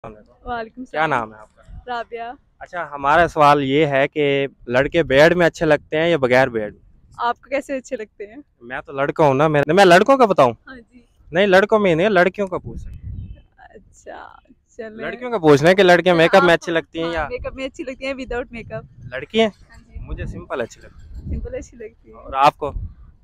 वालेकुम क्या सलाम। नाम है आपका? राबिया। अच्छा, हमारा सवाल ये है कि लड़के बेड में अच्छे लगते हैं या बगैर बेड में? आपको कैसे अच्छे लगते हैं? मैं तो लड़का हूँ ना, मैं लड़कों का बताऊँ? हाँ जी। नहीं, लड़कों में नहीं, लड़कियों का पूछ रहे हैं। अच्छा, चले। लड़कियों का पूछ रहे हैं कि लड़कियां चले मेकअप में आप। अच्छी लगती हैं हाँ, या मेकअप में अच्छी लगती हैं विदाउट मेकअप? लड़की हैं? हाँ जी। मुझे सिंपल अच्छी लगती सिंपल अच्छी लगती है। है। और आपको?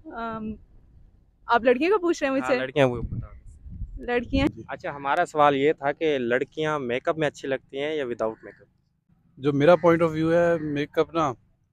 आप लड़कियों का पूछ रहे हैं हाँ, मुझसे? लड़कियां वो बता दो। लड़कियां। अच्छा, हमारा सवाल ये था कि लड़कियां मेकअप में अच्छी लगती हैं या विदाउट मेकअप? जो मेरा पॉइंट ऑफ व्यू है, मेकअप ना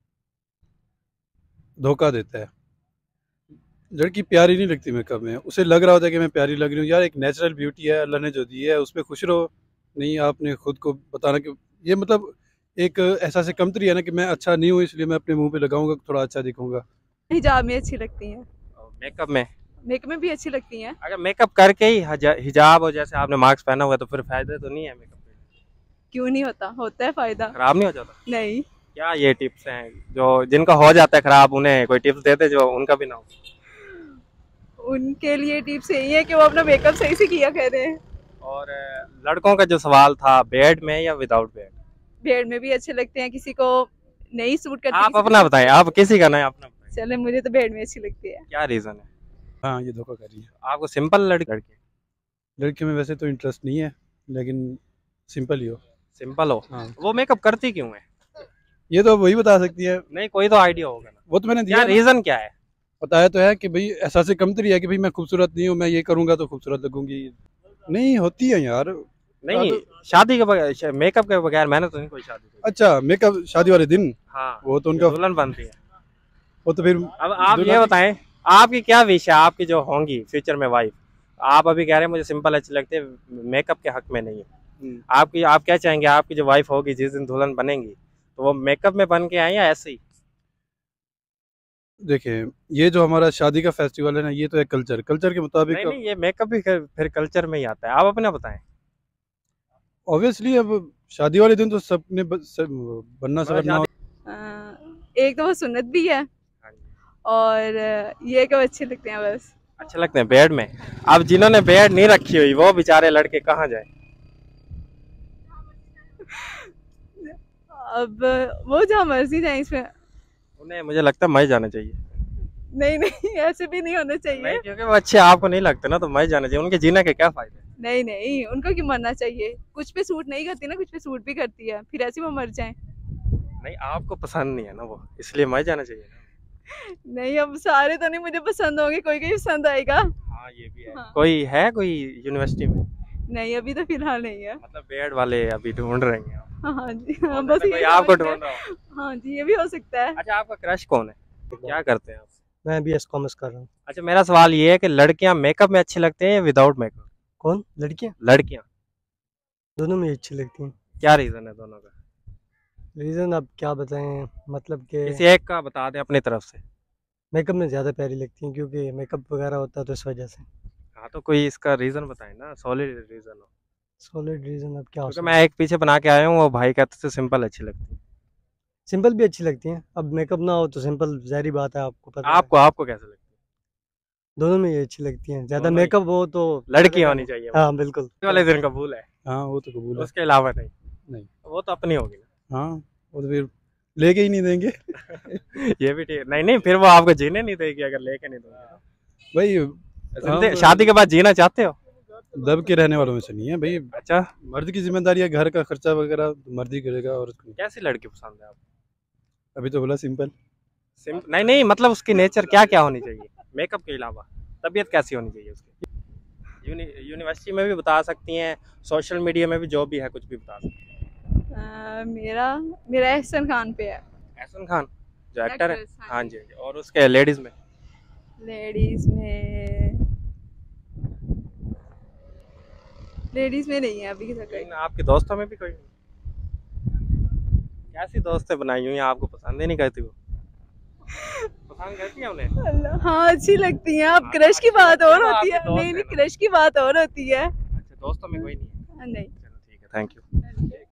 धोखा देता है। लड़की प्यारी नहीं लगती मेकअप में, उसे लग रहा होता है कि मैं प्यारी लग रही हूँ। यार, एक नेचुरल ब्यूटी है, अल्लाह ने जो दी है उसमें खुश रहो। नहीं, आपने खुद को बताना कि ये मतलब एक एहसास कमतरी है ना कि मैं अच्छा नहीं हूँ, इसलिए मैं अपने मुंह पे लगाऊंगा थोड़ा अच्छा दिखूंगा। हिजाब में अच्छी लगती हैं। और मेकअप में? मेकअप में भी अच्छी लगती हैं। अगर मेकअप करके ही हिजाब हो, जैसे आपने मास्क पहना हुआ है, तो फिर फायदे तो नहीं है मेकअप में? क्यों नहीं होता? होता है फायदा। खराब नहीं हो जाता? नहीं। क्या ये टिप्स हैं जो जिनका हो जाता है खराब, उन्हें कोई टिप्स देते जो उनका भी ना हो? उनके लिए टिप्स यही है कि वो अपना मेकअप सही से किया करें। और लड़कों का जो सवाल था, बेड में या विदाउट बेड? बेड में भी अच्छे लगते हैं, किसी को नहीं सूट करती, आप किसी को अपना सूट बताएं, करती आप किसी का नहीं, अपना बताएं। है। चले, मुझे तो बेड में अच्छी लगती है। क्या रीजन है? हाँ, ये धोखा कर रही है। आपको सिंपल लड़की? लड़की में वैसे तो इंटरेस्ट नहीं है, लेकिन सिंपल ही हो। सिंपल हो? हाँ, वो मेकअप करती क्यों है? ये तो वही बता सकती है। नहीं, कोई तो आइडिया होगा ना। वो तो मैंने क्या दिया ना। रीजन क्या है? बताया तो है कि भाई एहसास कमतरी है कि भाई मैं खूबसूरत नहीं हूँ, मैं ये करूंगा तो खूबसूरत लगूंगी। नहीं होती है यार। नहीं, तो शादी के बगैर, मेकअप के बगैर मैंने तो नहीं कोई शादी की। अच्छा, मेकअप शादी वाले दिन हाँ, वो तो जो उनका, दुल्हन बनती है। वो तो फिर अब आप ये दुल्हन। बताएं, आपकी क्या विश है, आपकी जो होंगी फ्यूचर में वाइफ? आप अभी कह रहे हैं मुझे सिंपल अच्छी लगती है, मेकअप के हक में नहीं है। आप क्या चाहेंगे, आपकी जो वाइफ होगी जिस दिन दुल्हन बनेंगी, तो वो मेकअप में बन के आए या ऐसे ही? देखिए, ये जो हमारा शादी का फेस्टिवल है ना, ये तो है कल्चर, कल्चर के मुताबिक। नहीं नहीं, ये मेकअप भी फिर कल्चर में ही आता है। आप अपना बताएं। ऑब्वियसली अब शादी वाले दिन तो सबने बनना मतलब सवरना हो। शादी। एक तो वो सुन्नत भी है, हाँ जी। और ये कि वो अच्छे लगते हैं बस। अच्छे लगते हैं बेड में? अब जिन्होंने बेड नहीं रखी हुई, वो बेचारे लड़के कहाँ जाए? अब वो जहाँ मर्जी जाए इसमें। उन्हें मुझे लगता है मई जाना चाहिए। नहीं नहीं, ऐसे भी नहीं होना चाहिए। नहीं, क्योंकि वो अच्छे आपको नहीं लगते ना, तो मई जाना चाहिए। उनके जीने के क्या फायदे? नहीं नहीं, उनको क्यों मरना चाहिए? कुछ पे सूट नहीं करती ना, कुछ पे सूट भी करती है, फिर ऐसे वो मर जाए। नहीं, आपको पसंद नहीं है ना वो, इसलिए मई जाना चाहिए ना। नहीं, अब सारे तो नहीं मुझे पसंद होंगे, कोई कोई पसंद आएगा। हाँ, ये भी है। हाँ। कोई यूनिवर्सिटी में? नहीं, अभी तो फिलहाल नहीं है। मतलब बेड वाले अभी ढूंढ रहे हैं आप? हाँ जी, हाँ, हो बस सकता है ये कोई आपको ढूंढ रहा हो। हाँ जी, ये भी हो सकता है। अच्छा, आपका क्रश कौन है? क्या करते हैं आप? मैं BS कॉमर्स कर रहा हूँ। अच्छा, मेरा सवाल ये है कि लड़कियां मेकअप में अच्छी लगती हैं या विदाउट मेकअप? कौन? लड़कियाँ? लड़कियां दोनों में अच्छी लगती हैं। क्या रीजन है दोनों का? रीज़न अब क्या बताएं, मतलब कि किसी एक का बता दें अपनी तरफ से। मेकअप में ज़्यादा प्यारी लगती हैं, क्योंकि मेकअप वगैरह होता है तो इस वजह से। हाँ, तो कोई इसका रीजन बताएं ना, सॉलिड रीजन हो। सॉलिड रीज़न अब क्या हो क्योंकि सकता मैं एक पीछे बना के आया हूँ, वो भाई कहते थे सिंपल अच्छी लगती है। है। सिंपल भी अच्छी लगती हैं, अब मेकअप ना हो तो सिंपल ज़ाहिर बात है, आपको पता है। आपको कैसे लगती दोनों में ये अच्छी लगती हैं, ज़्यादा दोनों ही? मेकअप हो तो लड़की होनी चाहिए? हाँ बिल्कुल। ये वाले दिन कबूल है, हाँ, वो तो कबूल है। उसके अलावा नहीं? नहीं। वो तो अपनी होगी ना। हाँ, वो तो फिर लेके ही नहीं देंगे। ये भी ठीक। नहीं नहीं, फिर वो आपको जीने नहीं देगी अगर लेके नहीं दोगे। भाई शादी के बाद जीना चाहते हो? दब के रहने वालों में से नहीं है भाई। अच्छा, मर्द की जिम्मेदारी है, घर का खर्चा वगैरह मर्द ही करेगा। और कैसी लड़की पसंद है आपको? अभी तो बोला सिंपल। नहीं नहीं, मतलब उसकी नेचर क्या क्या होनी चाहिए मेकअप के अलावा? तबीयत कैसी होनी चाहिए उसकी? यूनिवर्सिटी में भी बता सकती हैं, सोशल मीडिया में भी, जो भी है कुछ भी बता सकती हैं। मेरा मेरा एहसन खान पे है। एहसन खान जो एक्टर है? Actress, हाँ हाँ जी। जी, हाँ जी। और उसके लेडीज में? लेडीज में लेडीज में नहीं है अभी तक। लेकिन आपके दोस्तों में भी कोई नहीं? कैसी दोस्तें बनाई हुई हैं, आपको पसंद ही नहीं करती वो? पसंद करती है उन्हें? अल्लाह, हाँ अच्छी लगती हैं। अब हाँ, क्रश की अच्छी बात लगती है और ना, होती आपके है। दोस्त नहीं है नहीं, ना। क्रश की बात और होती है। अच्छा, दोस्तों में कोई नहीं है? नहीं। चलो ठीक है, थैंक यू।